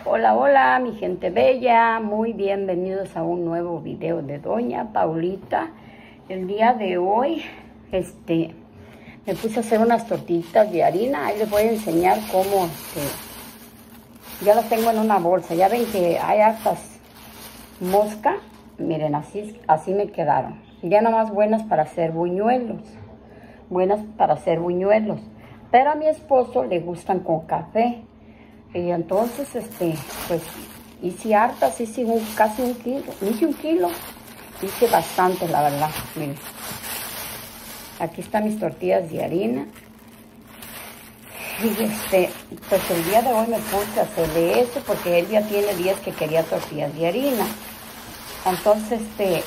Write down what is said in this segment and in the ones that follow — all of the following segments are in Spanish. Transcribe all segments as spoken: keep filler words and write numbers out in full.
Hola, hola, mi gente bella, muy bienvenidos a un nuevo video de Doña Paulita. El día de hoy, este, me puse a hacer unas tortillitas de harina. Ahí les voy a enseñar cómo, este, ya las tengo en una bolsa. Ya ven que hay hartas mosca. Miren, así, así me quedaron. Ya nada más buenas para hacer buñuelos. Buenas para hacer buñuelos. Pero a mi esposo le gustan con café. Y entonces, este, pues, hice hartas, hice un, casi un kilo, hice un kilo, hice bastante, la verdad, miren. Aquí están mis tortillas de harina. Y este, pues el día de hoy me puse a hacerle eso, porque él ya tiene días que quería tortillas de harina. Entonces, este,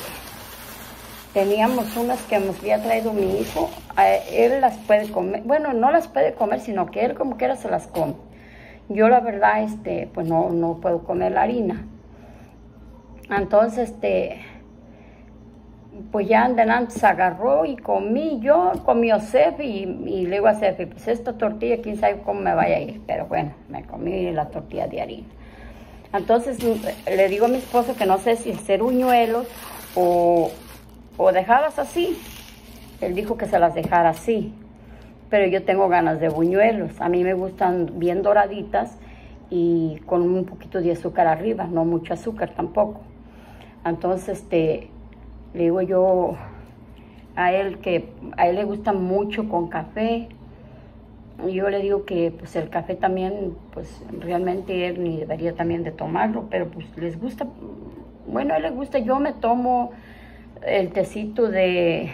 teníamos unas que nos había traído mi hijo, él las puede comer, bueno, no las puede comer, sino que él como quiera se las come. Yo la verdad, este, pues no, no puedo comer la harina. Entonces, este, pues ya antes agarró y comí yo, comió Cefi y, y le digo a Cefi, pues esta tortilla, quién sabe cómo me vaya a ir. Pero bueno, me comí la tortilla de harina. Entonces, le digo a mi esposo que no sé si hacer buñuelos o, o dejarlas así. Él dijo que se las dejara así. Pero yo tengo ganas de buñuelos. A mí me gustan bien doraditas y con un poquito de azúcar arriba, no mucho azúcar tampoco. Entonces, este, le digo yo a él que a él le gusta mucho con café. Y yo le digo que pues el café también, pues realmente él ni debería también de tomarlo, pero pues les gusta, bueno, a él le gusta. Yo me tomo el tecito de,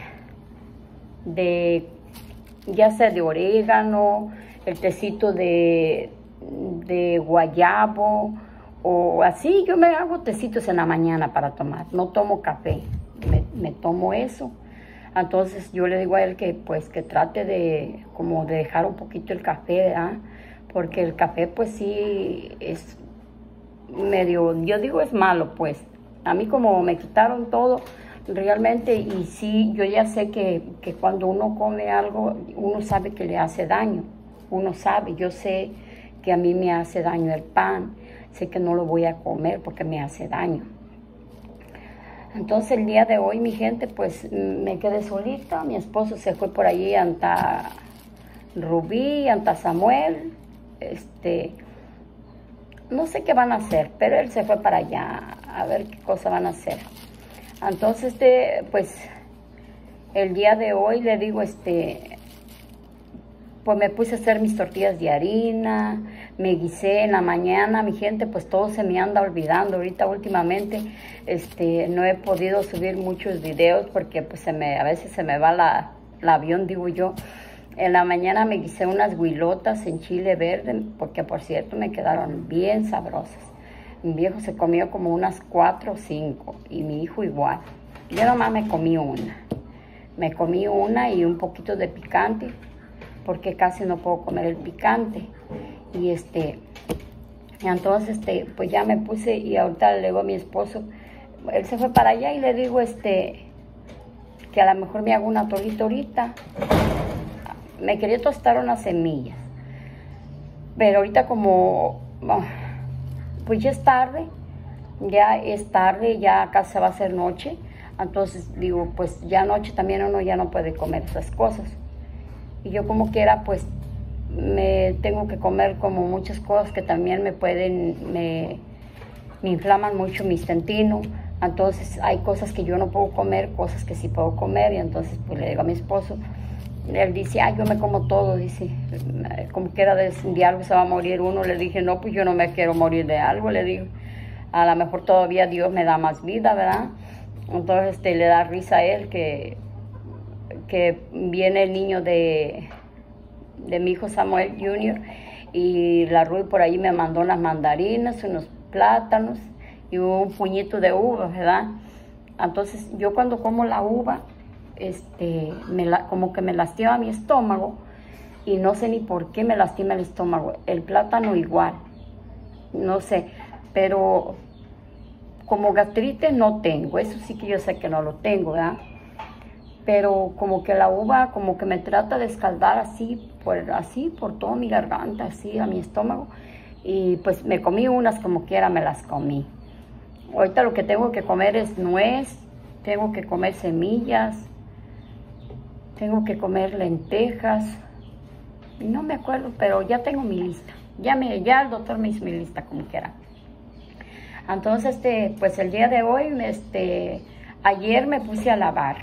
de ya sea de orégano, el tecito de, de guayabo, o así. Yo me hago tecitos en la mañana para tomar, no tomo café, me, me tomo eso. Entonces yo le digo a él que pues que trate de como de dejar un poquito el café, ¿verdad? Porque el café pues sí es medio, yo digo es malo pues. A mí como me quitaron todo, realmente, y sí, yo ya sé que, que cuando uno come algo, uno sabe que le hace daño. Uno sabe, yo sé que a mí me hace daño el pan. Sé que no lo voy a comer porque me hace daño. Entonces el día de hoy, mi gente, pues me quedé solita. Mi esposo se fue por allí anta Rubí, anta Samuel. Este, no sé qué van a hacer, pero él se fue para allá a ver qué cosa van a hacer. Entonces, este, pues, el día de hoy le digo, este, pues me puse a hacer mis tortillas de harina, me guisé en la mañana, mi gente, pues todo se me anda olvidando. Ahorita últimamente, este, no he podido subir muchos videos porque pues se me, a veces se me va la, la avión, digo yo. En la mañana me guisé unas huilotas en chile verde, porque por cierto me quedaron bien sabrosas. Mi viejo se comió como unas cuatro o cinco y mi hijo igual. Yo nomás me comí una. Me comí una y un poquito de picante, porque casi no puedo comer el picante. Y este, entonces este, pues ya me puse y ahorita le digo a mi esposo, él se fue para allá y le digo este, que a lo mejor me hago una tortita ahorita. Me quería tostar unas semillas, pero ahorita como... Oh, pues ya es tarde, ya es tarde, ya casi se va a hacer noche. Entonces digo, pues ya noche también uno ya no puede comer esas cosas. Y yo como quiera, pues me tengo que comer como muchas cosas que también me pueden, me, me inflaman mucho mi intestino. Entonces hay cosas que yo no puedo comer, cosas que sí puedo comer. Y entonces pues le digo a mi esposo, él dice, ah, yo me como todo, dice, como quiera de, de algo se va a morir uno. Le dije, no, pues yo no me quiero morir de algo, le digo, a lo mejor todavía Dios me da más vida, ¿verdad? Entonces este, le da risa a él que, que viene el niño de, de mi hijo Samuel junior y la Ruy por ahí me mandó unas mandarinas, unos plátanos y un puñito de uva, ¿verdad? Entonces yo cuando como la uva, Este, me la, como que me lastima mi estómago y no sé ni por qué me lastima el estómago. El plátano igual, no sé, pero como gastritis no tengo, eso sí que yo sé que no lo tengo, ¿verdad? Pero como que la uva como que me trata de escaldar así por, así por toda mi garganta, así a mi estómago, y pues me comí unas como quiera, me las comí. Ahorita lo que tengo que comer es nuez, tengo que comer semillas, tengo que comer lentejas, y no me acuerdo, pero ya tengo mi lista. Ya, me, ya el doctor me hizo mi lista como quiera. Entonces, este, pues el día de hoy, este, ayer me puse a lavar.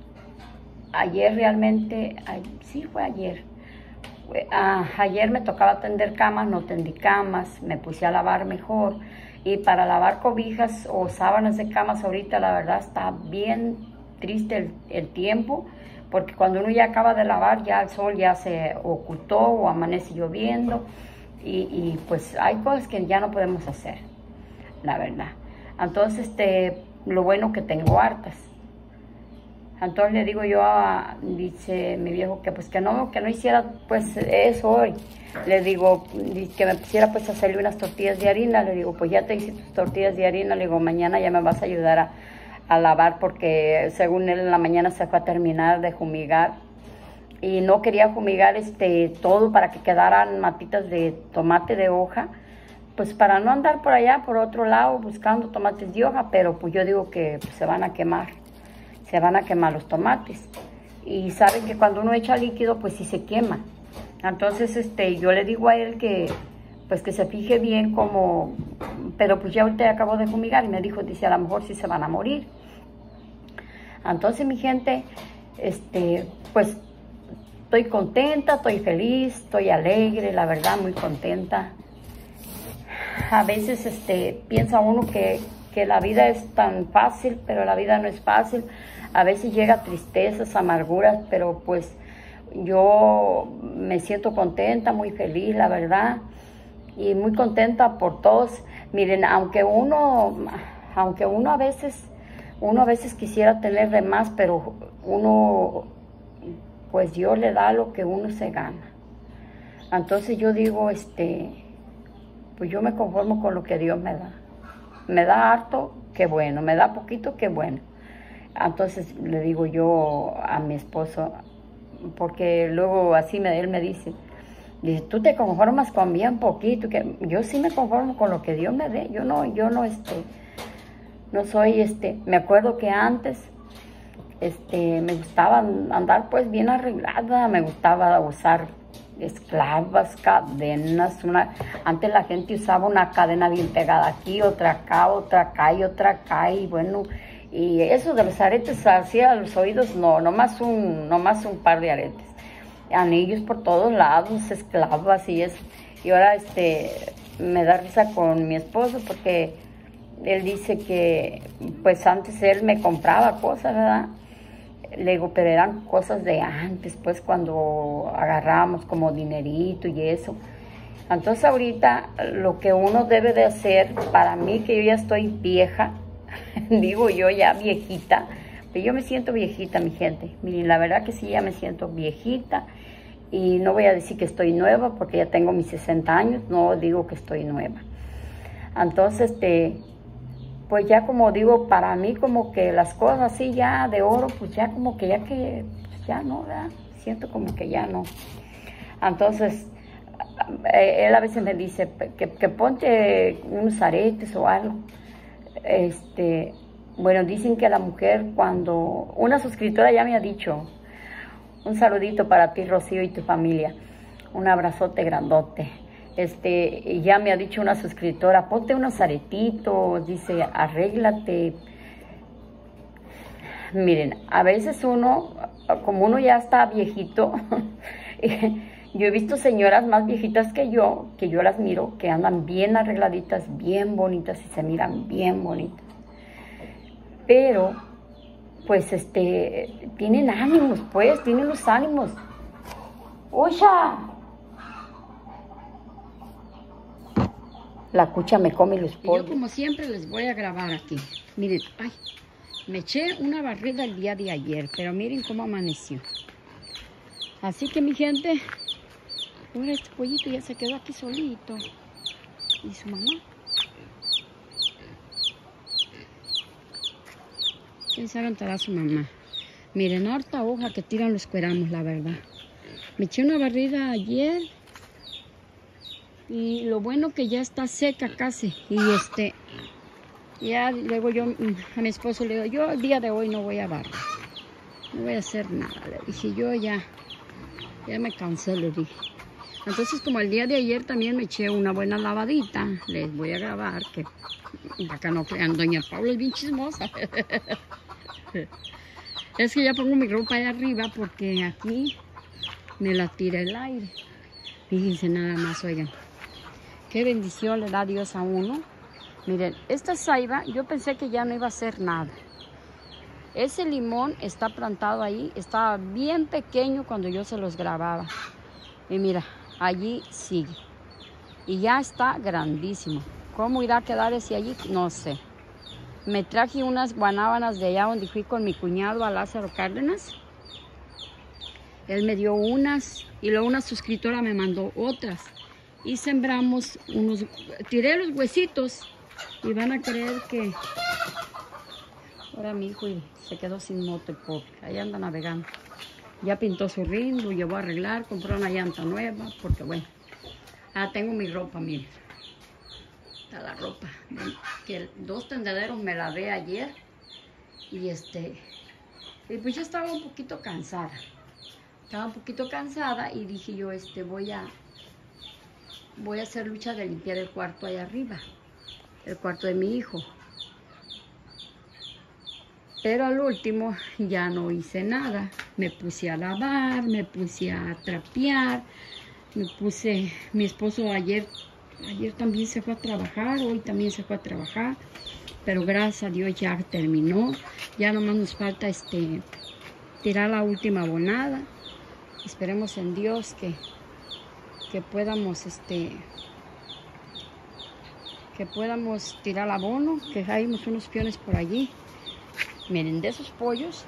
Ayer realmente, ay, sí fue ayer. Ah, ayer me tocaba tender camas, no tendí camas, me puse a lavar mejor. Y para lavar cobijas o sábanas de camas ahorita, la verdad está bien triste el, el tiempo, porque cuando uno ya acaba de lavar, ya el sol ya se ocultó o amanece lloviendo, y, y pues hay cosas que ya no podemos hacer, la verdad. Entonces, este, lo bueno que tengo hartas. Entonces le digo yo a, dice mi viejo, que pues que no, que no hiciera pues eso hoy. Le digo, que me pusiera pues a hacerle unas tortillas de harina. Le digo, pues ya te hice tus tortillas de harina. Le digo, mañana ya me vas a ayudar a, a lavar, porque según él en la mañana se fue a terminar de fumigar. Y no quería fumigar este todo para que quedaran matitas de tomate de hoja, pues para no andar por allá, por otro lado, buscando tomates de hoja. Pero pues yo digo que pues, se van a quemar. Se van a quemar los tomates, y saben que cuando uno echa líquido pues sí se quema. Entonces este yo le digo a él que pues que se fije bien como, pero pues ya ahorita acabo de fumigar, y me dijo, dice, a lo mejor sí se van a morir. Entonces, mi gente, este pues estoy contenta, estoy feliz, estoy alegre, la verdad, muy contenta. A veces este piensa uno que, que la vida es tan fácil, pero la vida no es fácil. A veces llega tristezas, amarguras, pero pues yo me siento contenta, muy feliz, la verdad, y muy contenta por todos. Miren, aunque uno, aunque uno a veces, uno a veces quisiera tener de más, pero uno, pues Dios le da lo que uno se gana. Entonces yo digo, este, pues yo me conformo con lo que Dios me da. Me da harto, qué bueno, me da poquito, qué bueno. Entonces le digo yo a mi esposo, porque luego así me, él me dice, dice, tú te conformas con bien poquito, que yo sí me conformo con lo que Dios me dé. Yo no, yo no, este, no soy, este, me acuerdo que antes, este, me gustaba andar pues bien arreglada, me gustaba usar esclavas, cadenas, una, antes la gente usaba una cadena bien pegada aquí, otra acá, otra acá y otra acá, y bueno, y eso de los aretes hacia los oídos, no, nomás un, nomás un par de aretes, anillos por todos lados, esclavas y eso. Y ahora este me da risa con mi esposo, porque él dice que pues antes él me compraba cosas, ¿verdad? Le digo, pero eran cosas de antes, pues cuando agarramos como dinerito y eso. Entonces ahorita lo que uno debe de hacer, para mí que yo ya estoy vieja, digo yo ya viejita, pero yo me siento viejita, mi gente. Miren, la verdad que sí, ya me siento viejita, y no voy a decir que estoy nueva, porque ya tengo mis sesenta años, no digo que estoy nueva. Entonces, este... pues ya como digo, para mí como que las cosas así ya de oro, pues ya como que ya que, pues ya no, ¿verdad? Siento como que ya no. Entonces, él a veces me dice que, que ponte unos aretes o algo. Este, bueno, dicen que la mujer cuando, una suscriptora ya me ha dicho, un saludito para ti, Rocío, y tu familia, un abrazote grandote. Este, ya me ha dicho una suscriptora, ponte unos aretitos, dice, arréglate. Miren, a veces uno, como uno ya está viejito, yo he visto señoras más viejitas que yo, que yo las miro, que andan bien arregladitas, bien bonitas, y se miran bien bonitas. Pero, pues, este, tienen ánimos, pues, tienen los ánimos. ¡Oya! La cucha me come los pollos. Yo como siempre les voy a grabar aquí. Miren, ay, me eché una barrida el día de ayer, pero miren cómo amaneció. Así que mi gente, ahora este pollito ya se quedó aquí solito. ¿Y su mamá? ¿Quién sabe dónde estará su mamá? Miren, harta hoja que tiran los cueramos, la verdad. Me eché una barrida ayer. Y lo bueno que ya está seca casi. Y este, ya luego yo a mi esposo le digo, yo el día de hoy no voy a barrer. No voy a hacer nada. Le dije, yo ya, ya me cansé, le dije. Entonces, como el día de ayer también me eché una buena lavadita, les voy a grabar, que para que no crean, doña Paula es bien chismosa. Es que ya pongo mi ropa allá arriba porque aquí me la tira el aire. Fíjense nada más, oigan. Qué bendición le da Dios a uno. Miren, esta saiba, yo pensé que ya no iba a hacer nada. Ese limón está plantado ahí, estaba bien pequeño cuando yo se los grababa. Y mira, allí sigue. Y ya está grandísimo. ¿Cómo irá a quedar ese allí? No sé. Me traje unas guanábanas de allá donde fui con mi cuñado a Lázaro Cárdenas. Él me dio unas y luego una suscriptora me mandó otras. Y sembramos unos, tiré los huesitos y van a creer que... Ahora mi hijo se quedó sin moto, pobre. Ahí anda navegando. Ya pintó su rin, lo llevó a arreglar, compró una llanta nueva, porque bueno. Ah, tengo mi ropa, miren. Está la ropa. Que dos tendederos me lavé ayer. Y este... Y pues yo estaba un poquito cansada. Estaba un poquito cansada y dije yo, este, voy a... Voy a hacer lucha de limpiar el cuarto allá arriba. El cuarto de mi hijo. Pero al último ya no hice nada. Me puse a lavar, me puse a trapear, me puse... Mi esposo ayer, ayer también se fue a trabajar, hoy también se fue a trabajar. Pero gracias a Dios ya terminó. Ya nomás nos falta este, tirar la última abonada. Esperemos en Dios que, que podamos este... que podamos tirar el abono, que hay unos piones por allí. Miren, de esos pollos,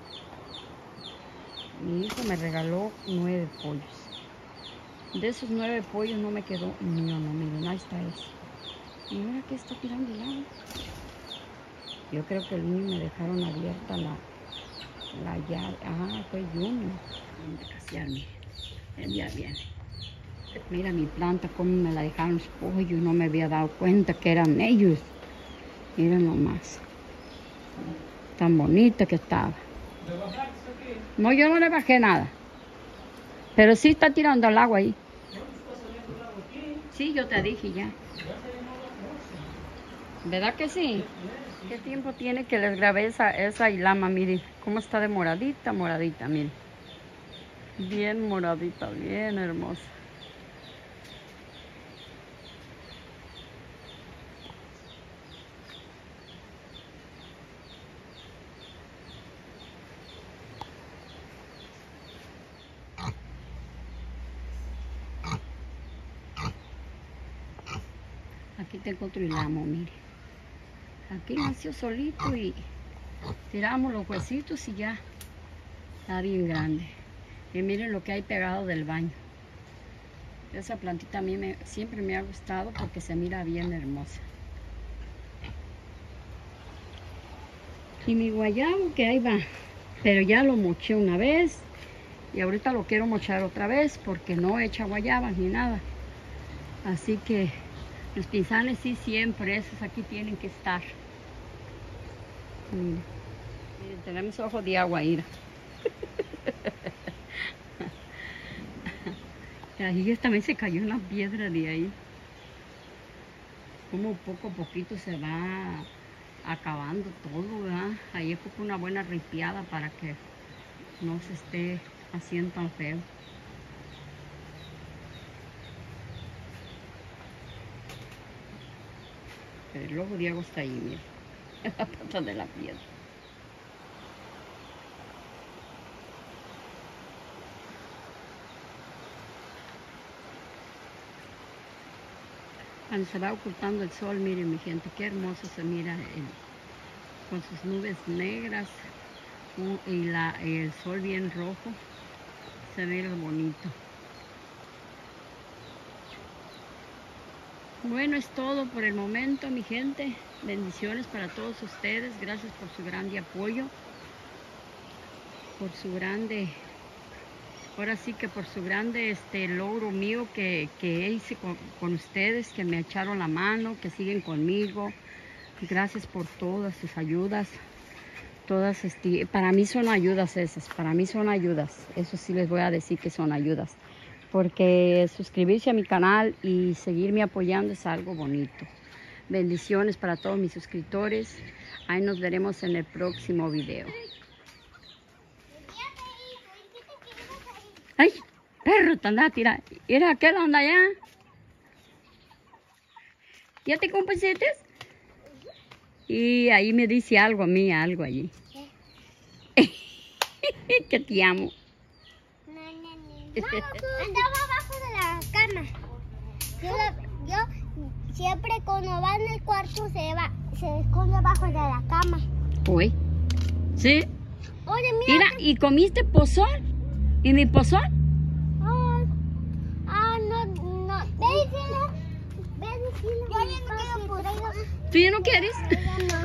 mi hijo me regaló nueve pollos. De esos nueve pollos no me quedó ni uno, miren, ahí está ese. Y mira que está tirando el agua. Yo creo que el niño me dejaron abierta la, la llave. Ah, fue Junior. Vamos a casearme. Él ya viene. Mira mi planta, cómo me la dejaron los pollos. No me había dado cuenta que eran ellos. Miren nomás. Tan bonita que estaba. No, yo no le bajé nada. Pero sí está tirando el agua ahí. Sí, yo te dije ya. ¿Verdad que sí? ¿Qué tiempo tiene que les grabé esa, esa ilama? Miren, cómo está de moradita, moradita, miren. Bien moradita, bien hermosa. Aquí tengo otro ilamo, mire. Aquí nació solito y tiramos los huesitos y ya está bien grande. Y miren lo que hay pegado del baño. Esa plantita a mí me, siempre me ha gustado porque se mira bien hermosa. Y mi guayabo que ahí va, pero ya lo moché una vez y ahorita lo quiero mochar otra vez porque no echa guayabas ni nada. Así que los pinzales sí siempre, esos aquí tienen que estar. Miren, miren, tenemos ojos de agua, ira. Ahí también se cayó una piedra de ahí. Como poco a poquito se va acabando todo, ¿verdad? Ahí ocupa una buena ripiada para que no se esté haciendo tan feo. Pero el ojo de agua está ahí, mira. La pata de la piedra. Cuando se va ocultando el sol, miren mi gente, qué hermoso se mira el, con sus nubes negras uh, y la, el sol bien rojo. Se ve bonito. Bueno, es todo por el momento, mi gente. Bendiciones para todos ustedes. Gracias por su grande apoyo. Por su grande... ahora sí que por su grande este logro mío que, que hice con, con ustedes, que me echaron la mano, que siguen conmigo. Gracias por todas sus ayudas. Todas, este, para mí son ayudas esas, para mí son ayudas. Eso sí les voy a decir que son ayudas. Porque suscribirse a mi canal y seguirme apoyando es algo bonito. Bendiciones para todos mis suscriptores. Ahí nos veremos en el próximo video. ¡Ay! Perro, te anda a tirar. Mira, ¿qué onda allá? ¿Ya te compusiste? Y ahí me dice algo a mí, algo allí. Que te amo. No, no, no. Andaba abajo de la cama. Yo, la, yo siempre cuando va en el cuarto se va, se esconde abajo de la cama. Uy. ¿Sí? Oye, mira. Mira, ¿y comiste pozol? ¿Y mi pozol? Oh, ah, no, no. Ven, Sila. Ven, Sila. Yo ya no quiero pozol. ¿Tú ya no quieres? Ya no.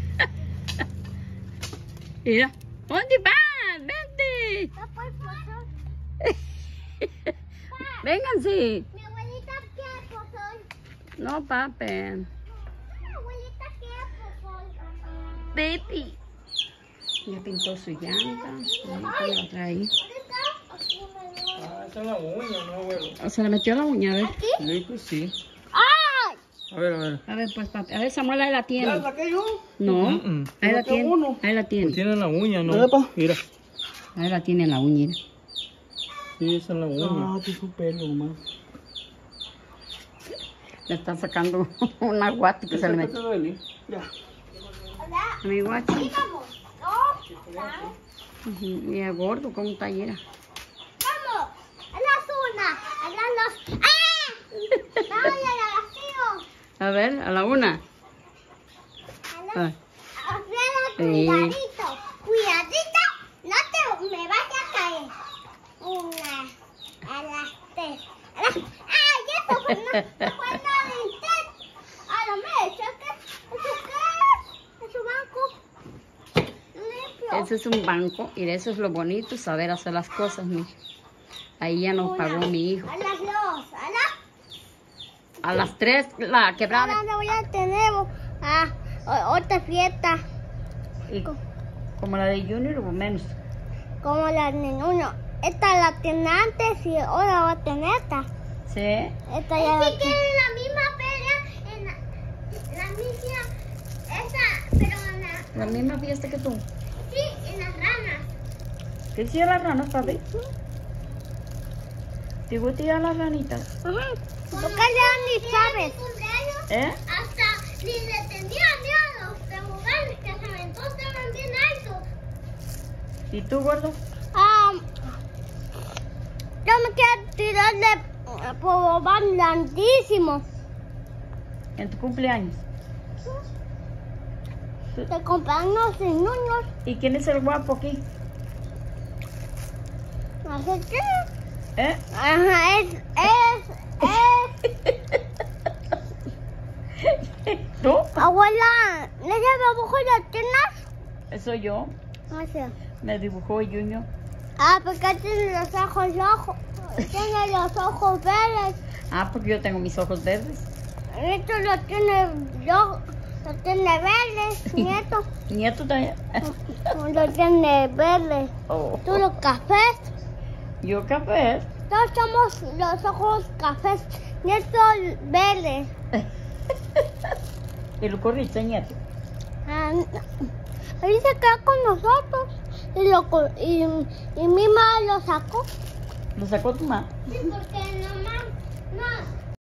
Mira. ¿Dónde vas? Vente. No, pues, pozol. Vénganse. Mi abuelita quiere pozol. No, papi. Mi abuelita quiere pozol. Baby. Ya pintó su llanta. Ahorita la trae ahí. ¿Dónde está? Aquí me lo... Ah, esa es la uña, ¿no, abuelo? Se le metió la uña, a ver. ¿Aquí? Sí, pues sí. ¡Ay! A ver, a ver. A ver, pues, papi. A ver, Samuel, ahí la tiene. ¿Ya saqué yo? No, Mm, mm. ahí la Saqué tiene. uno. Ahí la Pues tiene. tiene la uña, ¿no? Mira, pa. Mira. Ahí la tiene la uña. Sí, esa es la uña. Ah, te su pelo nomás. Le están sacando una guati que se le ¿Esa qué metió. te duele? Ya. Hola. A mi guachi. Vamos. No. Ujú, mira, gordo, cómo está ayer. Vamos. A las una. A las dos. ¡Ah! Vamos a la vacío. A ver, a la una. A la... Ah, A ver, Sí. cuidadito. Cuidadito. No te me vayas a caer. Una. A las tres. A las... ¡Ah! Ya se fue. No, no fue nada de intento. A la mecha. ¿Qué? ¿Eso qué? ¿Es un banco? Limpio. ese es un banco y eso es lo bonito, saber hacer las cosas, mija. Ahí ya nos pagó mi hijo. A las dos. A las... A las tres, la quebrada. Ahora voy a tener ah, o- otra fiesta Y como la de Junior o menos. como la de uno. Esta la tiene antes y ahora va a tener esta. Sí. Esta ya la tiene. la misma pelea en la, la misma esa, pero en la, La misma fiesta que tú. sí, en las ranas. ¿Qué hicieron las ranas, papi? ¿Te gusta ir a las ranitas? Porque ya ni sabes. ¿Eh? Hasta ni le tenía miedo a los toboganes que se aventó estaban bien altos. ¿Y tú, gordo? Ah, yo me quiero tirar de tobogán grandísimo. ¿En tu cumpleaños? De cumpleaños sin niños. ¿Y quién es el guapo aquí? Así que, ¿Eh? ajá, es, es, es. ¿Tú? Abuela, ¿no se dibujo de tienes? Eso yo. No sé. Me dibujó Junior. Ah, porque tiene los ojos rojos. Tiene los ojos verdes. Ah, porque yo tengo mis ojos verdes. Esto lo tiene rojo. Lo tiene verde, nieto. Nieto también. Lo tiene verde. Oh. Tú los cafés. Yo café. Todos somos los ojos cafés. Nieto verde. Y lo corriste, nieto. Ah, no. Ahí se quedó con nosotros. Y, lo, co- y, y mi mamá lo sacó. ¿Lo sacó tu mamá? Sí, porque nomás, no,